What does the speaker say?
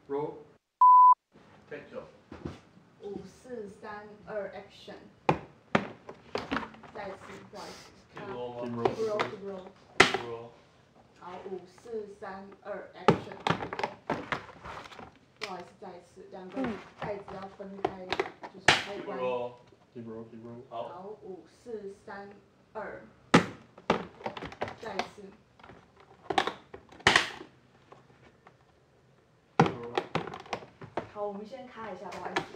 Roll。Take 9。 5、4、3、2 ，Action。再一次，不好意思。 Keep roll 吗 ？Keep roll, keep roll。 Keep roll。 好，5、4、3、2 ，Action。不好意思，再一次，两个袋子要分开，就是开关。 Keep roll, keep roll。 好，5、4、3、2。再一次。好，我们先卡一下，不好意思。